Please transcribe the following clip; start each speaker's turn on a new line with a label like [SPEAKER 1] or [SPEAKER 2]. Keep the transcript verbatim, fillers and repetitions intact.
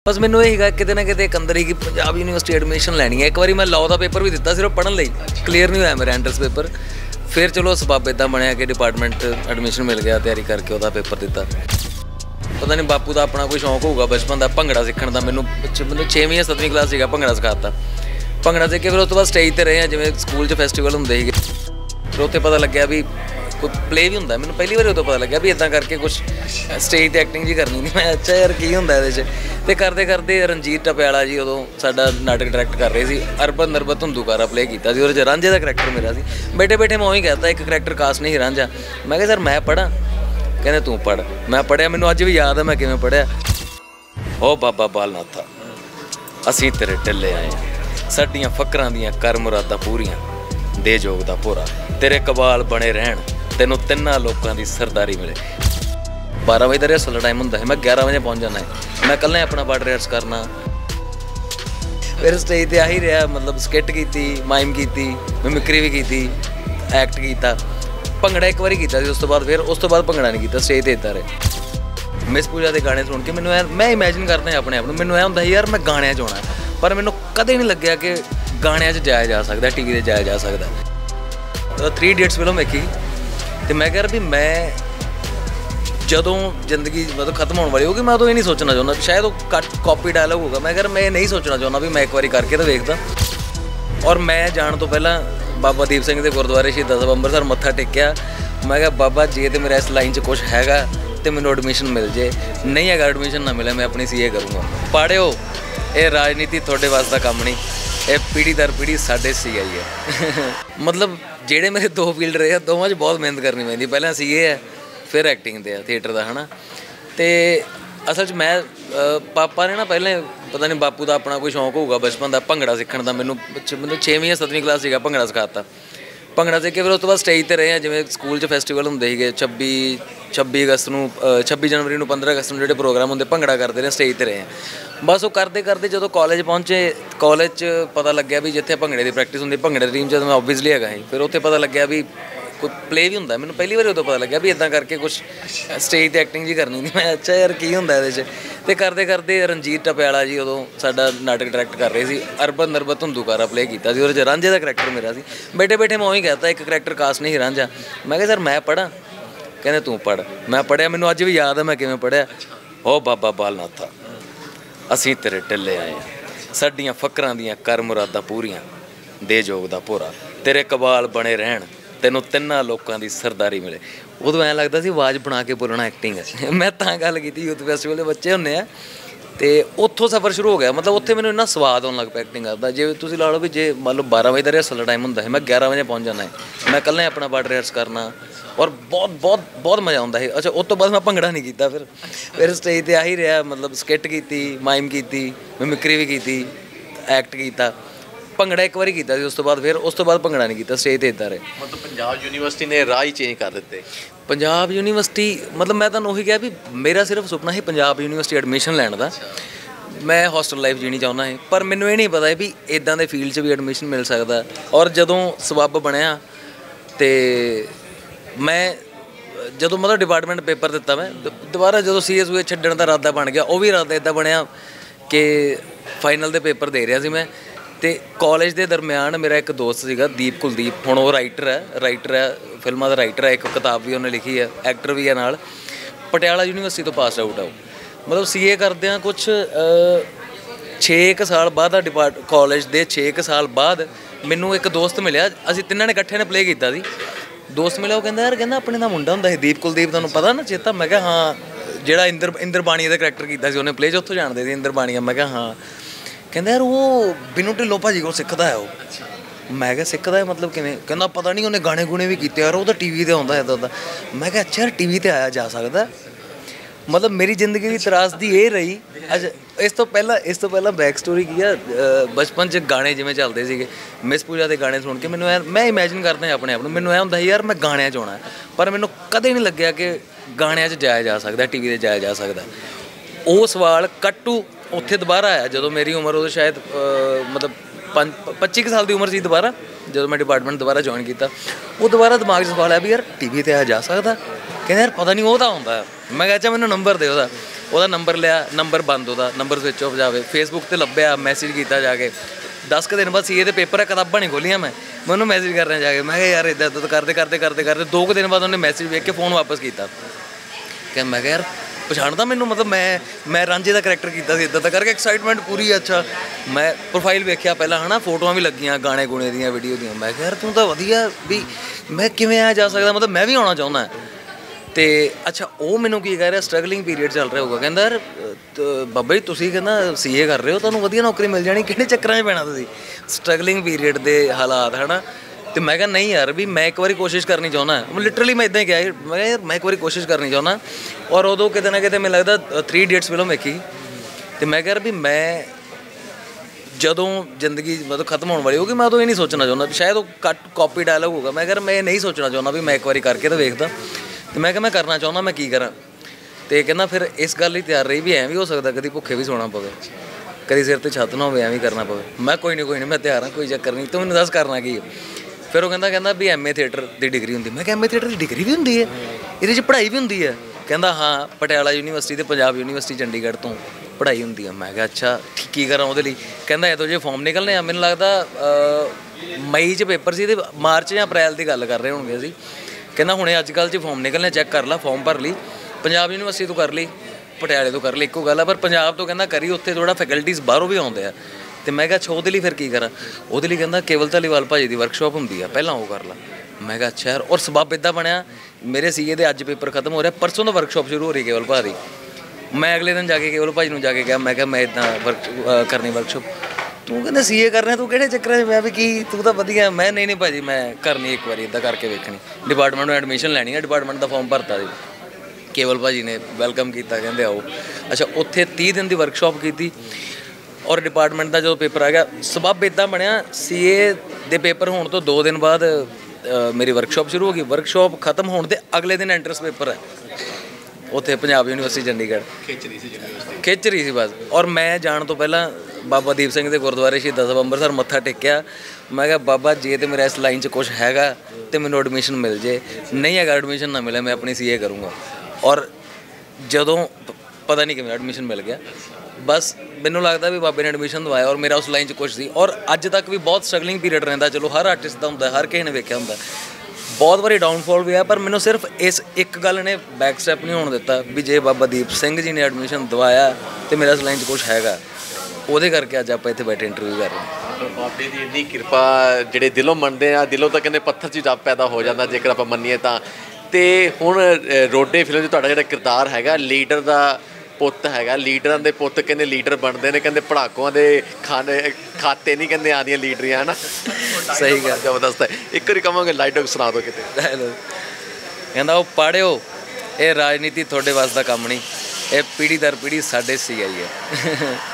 [SPEAKER 1] बस मैंने यही कहा किते ना किते एक अंदर ही कि पंजाब यूनिवर्सिटी एडमिशन लैनी है। एक बार मैं लॉ का पेपर भी दिता सिर्फ पढ़न लई, क्लीयर नहीं होया मेरा एंट्रेंस पेपर। फिर चलो सबब इदा बनया कि डिपार्टमेंट एडमिशन मिल गया, तैयारी करके वह पेपर दिता। पता नहीं बापू का अपना कोई शौक होगा बचपन का भंगड़ा सीखण का। मैनू मतलब छेवीं या सतवीं क्लास से भंगड़ा सिखाता। भंगड़ा सीख के फिर उस तो बाद स्टेज पर रहे हैं, जिवें स्कूल च फेस्टिवल होंदे ही। फिर उत्थे पता लग्या भी कोई प्ले भी होंदा। मैनू पहली बार उदों पता लग्या भी इदां करके कुछ स्टेज ते एक्टिंग जी करनी नहीं। मैं अच्छा यार की हुंदा इहदे च। ते करदे करदे रणजीत टपयाला जी उदों साडा नाटक डायरैक्ट कर रहे सी। अरबन नरबत धुंधुकारा प्ले कीता सी, उहदे च रांझे दा करैक्टर मेरा सी। बैठे बैठे मैं उही कहता एक करैक्टर कास्ट नहीं रांझा। मैं कहा सर मैं पढ़ा, कहते तू पढ़। मैं पढ़िया, मैनू अज भी याद है मैं किवें पढ़िया। ओ बाबा बालनाथा असीं तेरे टिल्ले आए, साडियां फकरां दियां कर मुरादां पूरियां, दे जोग दा भोरा, तेरे कबाल बने रहन, तेनों तिन्ना लोगों की सरदारी मिले। बारह बजे का रिहर्सल का टाइम होंदा है, मैं ग्यारह बजे पहुँच जाना है। मैं कल्ला अपना पार्ट रिहर्स करना। फिर स्टेज पर आही रहा, मतलब स्किट की, माइम की, मिमिक्री भी की, एक्ट किया। भंगड़ा एक बार किया, उस तो बाद फिर उस तो बाद भंगड़ा नहीं किया, स्टेज पर इदा रहे। मिस पूजा के गाने सुन के मैंने यार मैं इमेजिन करता अपने आप को, मैंने यह होंदा यार मैं गाने च होना। पर मैंने कदे नहीं लग्या कि गाने च जाया जा सकता, टी वी से जाया जा सकता। थ्री इडियट्स फिल्म देखी तो मैं कह रहा भी मैं जदों जिंदगी मतलब खत्म होने वाली होगी मैं उदों ये नहीं सोचना चाहता। शायद वो कट कॉपी डायलॉग होगा, मैं कह रहा मैं नहीं सोचना चाहता भी मैं एक बार करके तो देखता। और मैं जाने तो पहला बाबा दीप सिंह के गुरुद्वारे शहीदां साहिब अंमृतसर मत्था टेकिया। मैं कहा बाबा जे तो मेरा इस लाइन च कुछ हैगा तो मैनूं एडमिशन मिल जे, नहीं है एडमिशन ना मिले मैं अपनी सी ए करूँगा। पढ़ियो, ये राजनीति थोड़े वास्ते का काम नहीं, ये पीढ़ी दर पीढ़ी साढ़े सी आई है। मतलब जेड़े मेरे दो फील्ड रहे हैं दोवां च बहुत मेहनत करनी पैंदी। पहला सी ए है फिर एक्टिंग दे थिएटर का, है ना। तो असल च मैं पापा ने ना पहले पता नहीं बापू का अपना कोई शौक होगा बचपन का भंगड़ा सीखण का। मैनू मतलब छेवीं या सतवीं क्लास से भंगड़ा सिखाता। भंगड़ा सीख के फिर उस तो बाद स्टेज पर रहे हैं, जिवें स्कूल च फेस्टिवल होंदे ही। छब्बी छब्बी अगस्त नूं छब्बी जनवरी नूं पंद्रह अगस्त नूं जिहड़े प्रोग्राम होंदे भंगड़ा करते रहे, स्टेज पर रहे हैं। बस वो करते करते जो कॉलेज पहुँचे, कॉलेज च पता लग्या भी जिथे भंगड़े की प्रैक्टिस होंदी, भंगड़े दी टीम च मैं ओबवियसली हैगा ही। फिर उत्थे पता लग्या भी कोई प्ले भी होंदा। मैनू पहली बार उदों पता लग्या भी इदां करके कुछ स्टेज ते एक्टिंग जी करनी नहीं। मैं अच्छा यार की हुंदा इहदे च। ते करदे करदे रणजीत टपयाला जी उदों साडा नाटक डायरैक्ट कर रहे सी। अरबन नरबत धुंधुकारा प्ले कीता सी, उहदे च रांझे दा करैक्टर मेरा सी। बैठे बैठे मैं उही कहता एक करैक्टर कास्ट नहीं रांझा। मैं कहा सर मैं पढ़ा, कहते तू पढ़। मैं पढ़िया, मैनू अज भी याद है मैं किवें पढ़िया। ओ बाबा बालनाथा असीं तेरे टिल्ले आए, साडियां फकरां दियां कर मुरादां पूरियां, दे जोग दा भोरा, तेरे कबाल बने रहन, तेनों तिन्ना लोगों की सरदारी मिले। उदों ऐ लगता सी आवाज़ बना के बोलना एक्टिंग है। मैं तां गल की यूथ फैसटिवल के बच्चे होंगे आ, तो उत्थों सफ़र शुरू हो गया। मतलब उत्थे मैंने इन्ना स्वाद आउण लग पिया एक्टिंग करदा। जे तुसीं ला लो भी जे मान लो बारह बजे का रिहर्सल का टाइम होंदा है, मैं ग्यारह बजे पहुँच जाना है। मैं कल्ला अपना पार्ट रिहर्स करना और बहुत बहुत बहुत मज़ा आता है। अच्छा उस तो बाद मैं भंगड़ा नहीं किया। फिर फिर स्टेज पर आही रहा, मतलब स्किट की, माइम की, मिमिक्री भी की, एक्ट किया। भंगड़ा एक बार किया, उस तो बाद फिर उस तो बाद भंगड़ा नहीं किया, स्टेज पर इदा रहे।
[SPEAKER 2] मतलब पंजाब यूनिवर्सिटी ने राह ही चेंज कर दिते।
[SPEAKER 1] पंजाब यूनिवर्सिटी मतलब मैं तुहानूं उही कहा भी मेरा सिर्फ सुपना है पंजाब यूनिवर्सिटी एडमिशन लैण दा। मैं हॉस्टल लाइफ जीनी चाहुंदा है, पर मैनूं ये नहीं पता है भी इदां दे फील्ड च भी एडमिशन मिल सकदा। और जदों सबब बनया तो मैं जदों मतलब डिपार्टमेंट पेपर दिता, मैं दोबारा जदों सी ए सूए छड्डण दा इरादा बन गया। वो भी इरादा इदां बनया कि फाइनल दे पेपर दे रहा सी मैं। तो कॉलेज के दरम्यान मेरा एक दोस्त सीगा दीप कुलदीप, हुण वो राइटर है राइटर है फिल्मां दा राइटर है, एक किताब भी उन्हें लिखी है, एक्टर भी है नाल। पटियाला यूनीवर्सिटी तो पास आउट है वो। मतलब सी ए करदियां कुछ छे क साल बाद डिपार्ट कॉलेज के छे क साल बाद मैनू एक दोस्त मिलिया। असीं तिन्नां ने इकट्ठे ने प्ले कीता सी। दोस्त मिलिया, वो कहंदा यार कहंदा अपने दा मुंडा हुंदा सी दीप कुलदीप, तुहानूं पता ना चेता? मैं कहा हाँ, जिहड़ा इंद्र इंद्र बाणीआ दा करैक्टर कीता सी उन्हें प्ले च, उत्थों जाणदे सी इंद्र बाणीआ। मैं कहा हाँ। कहंदा यार वो बिनू ढिल्लों भाजी को सिੱਖਦਾ है वो। मैं क्या सिੱਖਦਾ है मतलब किवें? कहंदा पता नहीं उन्हें गाने गुणे भी कीते यार, वो तो टी वी ते आउंदा इदां दा। मैं क्या अच्छा यार टी वी ते आया जा सकदा। मतलब मेरी जिंदगी की त्रासदी ये रही। अच्छा इस तो पहला इस तो पहला बैक स्टोरी की है। बचपन च गाने जिवें चलदे सीगे, मिस पूजा के गाने सुन के मैनूं यार मैं इमेजिन करदा अपने आप को, मैनूं ऐ हुंदा यार मैं गाणिਆਂ 'ਚ होना है। पर मैनूं कदे नहीं लग्या कि गाणिਆਂ 'ਚ जाया जा सकदा, टी वी ते जाया जा सकदा। वो सवाल कट्टू उत्थे दोबारा आया जदों मेरी उम्र उदों शायद मतलब पंज पच्ची साल की उम्र सी दोबारा, जो मैं डिपार्टमेंट दोबारा ज्वाइन किया। वो दोबारा दिमाग च सवाल आया भी यार टी वी ते आया जा सकदा। कहते यार पता नहीं वो तो आउंदा। मैं कहा अच्छा मैनूं नंबर दे उहदा। ਉਹਦਾ ਨੰਬਰ ਲਿਆ, ਨੰਬਰ ਬੰਦ, ਉਹਦਾ ਨੰਬਰ ਸਵਿਚ ਆਫ ਜਾਵੇ। ਫੇਸਬੁੱਕ ਤੇ ਲੱਭਿਆ, ਮੈਸੇਜ ਕੀਤਾ ਜਾ ਕੇ। ਦਸ ਕੁ ਦਿਨ ਬਾਅਦ ਸੀਏ ਦੇ ਪੇਪਰ ਹੈ, ਕਿਤਾਬਾਂ ਨਹੀਂ ਖੋਲੀਆਂ ਮੈਂ ਮੈਂ ਉਹਨੂੰ ਮੈਸੇਜ ਕਰ ਰਿਹਾ ਜਾ ਕੇ। ਮੈਂ ਕਿਹਾ ਯਾਰ ਇੱਦਾਂ ਇੱਦਾਂ ਕਰਦੇ ਕਰਦੇ ਕਰਦੇ ਕਰਦੇ ਦੋ ਕੁ ਦਿਨ ਬਾਅਦ ਉਹਨੇ ਮੈਸੇਜ ਵੇਖ ਕੇ ਫ਼ੋਨ ਵਾਪਸ ਕੀਤਾ ਕਿ ਮੈਂ ਕਿਹਾ ਯਾਰ ਪਛਾਣਦਾ ਮੈਨੂੰ, ਮਤਲਬ ਮੈਂ ਮੈਂ ਰਾਂਝੇ ਦਾ ਕਰੈਕਟਰ ਕੀਤਾ ਸੀ ਇੱਦਾਂ ਦਾ ਕਰਕੇ। ਐਕਸਾਈਟਮੈਂਟ ਪੂਰੀ। ਅੱਛਾ ਮੈਂ ਪ੍ਰੋਫਾਈਲ ਵੇਖਿਆ ਪਹਿਲਾਂ, ਹੈ ਨਾ, ਫੋਟੋਆਂ ਵੀ ਲੱਗੀਆਂ ਗਾਣੇ ਗੁਣੇ ਦੀਆਂ, ਵੀਡੀਓ ਦੀਆਂ। ਮੈਂ ਕਿਹਾ ਯਾਰ ਤੂੰ ਤਾਂ ਵਧੀਆ, ਵੀ ਮੈਂ ਕਿਵੇਂ ਆ ਜਾ ਸਕਦਾ, ਮਤਲਬ ਮੈਂ ਵੀ ਆਉਣਾ ਚਾਹੁੰਦਾ। ਤੇ ਅੱਛਾ ਉਹ ਮੈਨੂੰ ਕੀ ਕਹਿ ਰਿਹਾ, ਸਟਰਗਲਿੰਗ ਪੀਰੀਅਡ ਚੱਲ ਰਿਹਾ ਹੋਊਗਾ, ਕਹਿੰਦਾ ਯਾਰ ਬਾਬਾ ਜੀ ਤੁਸੀਂ ਕਹਿੰਦਾ ਸੀਏ ਕਰ ਰਹੇ ਹੋ, ਤੁਹਾਨੂੰ ਵਧੀਆ ਨੌਕਰੀ ਮਿਲ ਜਾਣੀ, ਕਿਹੜੇ ਚੱਕਰਾਂ 'ਚ ਪੈਣਾ ਤੁਸੀਂ, ਸਟਰਗਲਿੰਗ ਪੀਰੀਅਡ ਦੇ ਹਾਲਾਤ, ਹੈ ਨਾ। ਤੇ ਮੈਂ ਕਿਹਾ ਨਹੀਂ ਯਾਰ, ਵੀ ਮੈਂ ਇੱਕ ਵਾਰੀ ਕੋਸ਼ਿਸ਼ ਕਰਨੀ ਚਾਹੁੰਦਾ। ਲਿਟਰਲੀ ਮੈਂ ਇੱਦਾਂ ਹੀ ਕਿਹਾ, ਮੈਂ ਕਿਹਾ ਯਾਰ ਮੈਂ ਇੱਕ ਵਾਰੀ ਕੋਸ਼ਿਸ਼ ਕਰਨੀ ਚਾਹੁੰਦਾ। ਔਰ ਉਦੋਂ ਕਿਤੇ ਨਾ ਕਿਤੇ ਮੈਨੂੰ ਲੱਗਦਾ ਥ੍ਰੀ ਇਡੀਅਟਸ ਫਿਲਮ ਵੇਖੀ, ਅਤੇ ਮੈਂ ਕਿਹਾ ਯਾਰ ਵੀ ਮੈਂ ਜਦੋਂ ਜ਼ਿੰਦਗੀ ਮਤਲਬ ਖਤਮ ਹੋਣ ਵਾਲੀ ਹੋਊਗੀ, ਮੈਂ ਉਦੋਂ ਇਹ ਨਹੀਂ ਸੋਚਣਾ ਚਾਹੁੰਦਾ, ਸ਼ਾਇਦ ਉਹ ਕੱਟ ਕਾਪੀ ਡਾਇਲੋਗ ਹੋਊਗਾ। ਮੈਂ ਕਿਹਾ ਮੈਂ ਇਹ ਨਹੀਂ ਸੋਚਣਾ ਚਾਹੁੰਦਾ ਵੀ ਮੈਂ ਇੱਕ ਵਾਰੀ ਕਰਕੇ ਤਾਂ ਵੇਖਦਾ। ਅਤੇ ਮੈਂ ਕਿਹਾ ਮੈਂ ਕਰਨਾ ਚਾਹੁੰਦਾ, ਮੈਂ ਕੀ ਕਰਾਂ। ਅਤੇ ਕਹਿੰਦਾ ਫਿਰ ਇਸ ਗੱਲ ਲਈ ਤਿਆਰ ਰਹੀ ਵੀ ਐਂ ਵੀ ਹੋ ਸਕਦਾ ਕਦੀ ਭੁੱਖੇ ਵੀ ਸੋਣਾ ਪਵੇ, ਕਦੀ ਸਿਰ 'ਤੇ ਛੱਤ ਨਾ ਹੋਵੇ, ਐਂ ਵੀ ਕਰਨਾ ਪਵੇ। ਮੈਂ ਕੋਈ ਨਹੀਂ ਕੋਈ ਨਹੀਂ ਮੈਂ ਤਿਆਰ ਹਾਂ, ਕੋਈ ਚੱਕਰ ਨਹੀਂ, ਤੂੰ ਮੈਨੂੰ ਦੱਸ ਕਰਨਾ ਕੀ ਹੈ। ਫਿਰ ਉਹ ਕਹਿੰਦਾ ਕਹਿੰਦਾ ਵੀ ਐਮ ਏ ਥੀਏਟਰ ਦੀ ਡਿਗਰੀ ਹੁੰਦੀ। ਮੈਂ ਕਿਹਾ ਐਮ ਏ ਥੀਏਟਰ ਦੀ ਡਿਗਰੀ ਵੀ ਹੁੰਦੀ ਹੈ, ਇਹਦੇ 'ਚ ਪੜ੍ਹਾਈ ਵੀ ਹੁੰਦੀ ਹੈ। ਕਹਿੰਦਾ ਹਾਂ, ਪਟਿਆਲਾ ਯੂਨੀਵਰਸਿਟੀ ਅਤੇ ਪੰਜਾਬ ਯੂਨੀਵਰਸਿਟੀ ਚੰਡੀਗੜ੍ਹ ਤੋਂ ਪੜ੍ਹਾਈ ਹੁੰਦੀ ਆ। ਮੈਂ ਕਿਹਾ ਅੱਛਾ ਕੀ ਕਰਾਂ ਉਹਦੇ ਲਈ। ਕਹਿੰਦਾ ਇਹੋ ਜਿਹੇ ਫਾਰਮ ਨਿਕਲਣੇ ਆ, ਮੈਨੂੰ ਲੱਗਦਾ ਮਈ 'ਚ ਪੇਪਰ ਸੀ ਅਤੇ ਮਾਰਚ ਜਾਂ ਅਪ੍ਰੈਲ ਦੀ ਗੱਲ ਕਰ ਰਹੇ ਹੋਣਗੇ ਅਸੀਂ। ਕਹਿੰਦਾ ਹੁਣੇ ਅੱਜ ਕੱਲ੍ਹ 'ਚ ਫਾਰਮ ਨਿਕਲਣੇ, ਚੈੱਕ ਕਰ ਲਾ, ਫਾਰਮ ਭਰ ਲਈ, ਪੰਜਾਬ ਯੂਨੀਵਰਸਿਟੀ ਤੋਂ ਕਰ ਲਈ, ਪਟਿਆਲੇ ਤੋਂ ਕਰ ਲਈ, ਇੱਕੋ ਗੱਲ ਆ। ਪਰ ਪੰਜਾਬ ਤੋਂ ਕਹਿੰਦਾ ਕਰੀ, ਉੱਥੇ ਥੋੜ੍ਹਾ ਫੈਕਲਟੀਜ਼ ਬਾਹਰੋਂ ਵੀ ਆਉਂਦੇ ਆ। ਅਤੇ ਮੈਂ ਕਿਹਾ ਅੱਛਾ ਉਹਦੇ ਲਈ ਫਿਰ ਕੀ ਕਰਾਂ। ਉਹਦੇ ਲਈ ਕਹਿੰਦਾ ਕੇਵਲ ਧਾਲੀਵਾਲ ਭਾਜੀ ਦੀ ਵਰਕਸ਼ਾਪ ਹੁੰਦੀ ਆ, ਪਹਿਲਾਂ ਉਹ ਕਰ ਲਾ। ਮੈਂ ਕਿਹਾ ਅੱਛਾ ਯਾਰ। ਔਰ ਸਬੱਬ ਇੱਦਾਂ ਬਣਿਆ, ਮੇਰੇ ਸੀਏ ਦੇ ਅੱਜ ਪੇਪਰ ਖਤਮ ਹੋ ਰਿਹਾ, ਪਰਸੋਂ ਤੋਂ ਵਰਕਸ਼ਾਪ ਸ਼ੁਰੂ ਹੋ ਰਹੀ ਕੇਵਲ ਭਾਅ ਦੀ। ਮੈਂ ਅਗਲੇ ਦਿਨ ਜਾ ਕੇ ਕੇਵਲ ਭਾਜੀ ਨੂੰ ਜਾ ਕੇ ਕਿਹਾ, ਮੈਂ ਕਿਹਾ ਮੈਂ ਇੱਦਾਂ ਵਰਕ ਕਰਨੀ ਵਰਕਸ਼ਾਪ। ਤੂੰ ਕਹਿੰਦਾ ਸੀਏ ਕਰ ਰਿਹਾ, ਤੂੰ ਕਿਹੜੇ ਚੱਕਰਾਂ 'ਚ। ਮੈਂ ਵੀ ਕੀ ਤੂੰ ਤਾਂ ਵਧੀਆ। ਮੈਂ ਨਹੀਂ ਨਹੀਂ ਭਾਅ ਜੀ ਮੈਂ ਕਰਨੀ ਇੱਕ ਵਾਰੀ, ਇੱਦਾਂ ਕਰਕੇ ਵੇਖਣੀ, ਡਿਪਾਰਟਮੈਂਟ ਨੂੰ ਐਡਮਿਸ਼ਨ ਲੈਣੀ ਹੈ, ਡਿਪਾਰਟਮੈਂਟ ਦਾ ਫਾਰਮ ਭਰਤਾ ਜੀ। ਕੇਵਲ ਭਾਜੀ ਨੇ ਵੈਲਕਮ ਕੀਤਾ, ਕਹਿੰਦੇ ਆਓ। ਅੱਛਾ ਉੱਥੇ ਤੀਹ ਦਿਨ ਦੀ ਵਰਕਸ਼ਾਪ ਕੀਤੀ। ਔਰ ਡਿਪਾਰਟਮੈਂਟ ਦਾ ਜਦੋਂ ਪੇਪਰ ਆ ਗਿਆ, ਸਬੱਬ ਇੱਦਾਂ ਬਣਿਆ, ਸੀਏ ਦੇ ਪੇਪਰ ਹੋਣ ਤੋਂ ਦੋ ਦਿਨ ਬਾਅਦ ਮੇਰੀ ਵਰਕਸ਼ਾਪ ਸ਼ੁਰੂ ਹੋ ਗਈ। ਵਰਕਸ਼ਾਪ ਖਤਮ ਹੋਣ ਦੇ ਅਗਲੇ ਦਿਨ ਐਂਟਰੈਂਸ ਪੇਪਰ ਹੈ ਉੱਥੇ ਪੰਜਾਬ ਯੂਨੀਵਰਸਿਟੀ ਚੰਡੀਗੜ੍ਹ। ਖਿੱਚ ਰਹੀ ਸੀ ਯੂਨੀਵਰਸਿਟੀ, ਖਿੱਚ ਰਹੀ ਸੀ ਬਸ। ਔਰ ਮੈਂ ਜਾਣ ਤੋਂ ਪਹਿਲਾਂ ਬਾਬਾ ਦੀਪ ਸਿੰਘ ਦੇ ਗੁਰਦੁਆਰੇ ਸ਼ਹੀਦਾਂ ਸਾਹਿਬ ਅੰਮ੍ਰਿਤਸਰ ਮੱਥਾ ਟੇਕਿਆ। ਮੈਂ ਕਿਹਾ ਬਾਬਾ ਜੇ ਤਾਂ ਮੇਰਾ ਇਸ ਲਾਈਨ 'ਚ ਕੁਛ ਹੈਗਾ ਤਾਂ ਮੈਨੂੰ ਐਡਮਿਸ਼ਨ ਮਿਲ ਜੇ, ਨਹੀਂ ਹੈਗਾ ਐਡਮਿਸ਼ਨ ਨਾ ਮਿਲੇ, ਮੈਂ ਆਪਣੀ ਸੀਏ ਕਰੂੰਗਾ। ਔਰ ਜਦੋਂ ਪਤਾ ਨਹੀਂ ਕਿਵੇਂ ਐਡਮਿਸ਼ਨ ਮਿਲ ਗਿਆ, ਬਸ ਮੈਨੂੰ ਲੱਗਦਾ ਵੀ ਬਾਬੇ ਨੇ ਐਡਮਿਸ਼ਨ ਦਵਾਇਆ। ਔਰ ਮੇਰਾ ਉਸ ਲਾਈਨ 'ਚ ਕੁਛ ਸੀ। ਔਰ ਅੱਜ ਤੱਕ ਵੀ ਬਹੁਤ ਸਟਰਗਲਿੰਗ ਪੀਰੀਅਡ ਰਹਿੰਦਾ, ਚਲੋ ਹਰ ਆਰਟਿਸਟ ਦਾ ਹੁੰਦਾ, ਹਰ ਕਿਸੇ ਨੇ ਵੇਖਿਆ ਹੁੰਦਾ, ਬਹੁਤ ਵਾਰੀ ਡਾਊਨਫਾਲ ਵੀ ਆ। ਪਰ ਮੈਨੂੰ ਸਿਰਫ ਇਸ ਇੱਕ ਗੱਲ ਨੇ ਬੈਕ ਸਟੈਪ ਨਹੀਂ ਹੋਣ ਦਿੱਤਾ ਵੀ ਜੇ ਬਾਬਾ ਦੀਪ ਸਿੰਘ ਜੀ ਨੇ ਐਡਮਿਸ਼ਨ ਦਵਾਇਆ ਅਤੇ ਮੇਰਾ ਇਸ ਲਾਈਨ 'ਚ ਕੁਛ ਹੈਗਾ, ਉਹਦੇ ਕਰਕੇ ਅੱਜ ਆਪਾਂ ਇੱਥੇ ਬੈਠੇ ਇੰਟਰਵਿਊ ਕਰ ਰਹੇ ਹਾਂ।
[SPEAKER 2] ਬਾਬੇ ਦੀ ਇੰਨੀ ਕਿਰਪਾ, ਜਿਹੜੇ ਦਿਲੋਂ ਮੰਨਦੇ ਆ, ਦਿਲੋਂ ਤਾਂ ਕਹਿੰਦੇ ਪੱਥਰ 'ਚ ਰੱਬ ਪੈਦਾ ਹੋ ਜਾਂਦਾ ਜੇਕਰ ਆਪਾਂ ਮੰਨੀਏ ਤਾਂ। ਅਤੇ ਹੁਣ ਰੋਡੇ ਫਿਲਮ 'ਚ ਤੁਹਾਡਾ ਜਿਹੜਾ ਕਿਰਦਾਰ ਹੈਗਾ, ਲੀਡਰ ਦਾ ਪੁੱਤ ਹੈਗਾ, ਲੀਡਰਾਂ ਦੇ ਪੁੱਤ ਕਹਿੰਦੇ ਲੀਡਰ ਬਣਦੇ ਨੇ, ਕਹਿੰਦੇ ਪੜਾਕੂਆਂ ਦੇ ਖਾਣੇ ਖਾਤੇ ਨਹੀਂ ਕਹਿੰਦੇ ਆਉਂਦੀਆਂ ਲੀਡਰੀਆਂ, ਹੈ ਨਾ।
[SPEAKER 1] ਸਹੀ ਗੱਲ,
[SPEAKER 2] ਜ਼ਬਰਦਸਤ ਹੈ। ਇੱਕ ਵਾਰੀ ਕਹਾਂਗੇ ਲਾਈਟ ਡਾਇਲੋਗ ਸੁਣਾ ਦਿਓ ਕਿਤੇ।
[SPEAKER 1] ਕਹਿੰਦਾ ਉਹ ਪੜ੍ਹਿਓ, ਇਹ ਰਾਜਨੀਤੀ ਤੁਹਾਡੇ ਵਾਸਤੇ ਦਾ ਕੰਮ ਨਹੀਂ, ਇਹ ਪੀੜ੍ਹੀ ਦਰ ਪੀੜ੍ਹੀ ਸਾਡੇ ਸੀ ਆਈ ਹੈ।